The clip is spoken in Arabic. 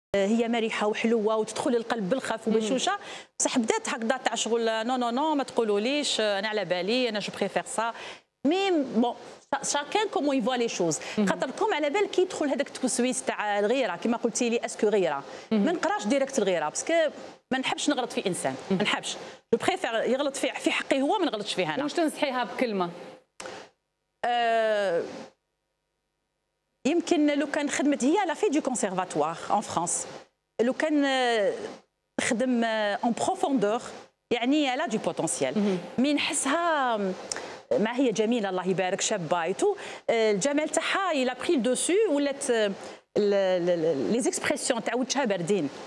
هي مرحه وحلوه وتدخل للقلب بالخف وبالشوشه، بصح بدات هكذا تاع شغل نو نو نو ما تقولوليش انا على بالي انا جو بريفير سا مي بون شاكان كومون يفوا لي شوز. خاطركم على بال كي يدخل هذاك التوسويس تاع الغيره كما قلتي لي اسكو غيره ما نقراش ديريكت الغيره باسكو ما نحبش نغلط في انسان، ما نحبش جو بريفير يغلط في حقي هو ما نغلطش فيه انا. واش تنصحيها بكلمه؟ يمكن لو كان خدمت هي لا في دو كونسيرفاتوار ان فرانس، لو كان تخدم اون بروفوندور يعني لا دو بوتونسيال، مي نحسها ما هي جميله الله يبارك شابه ايتو الجمال تاعها الى بري دوسو ولات لي زيكسبرسيون تاع وجهها باردين.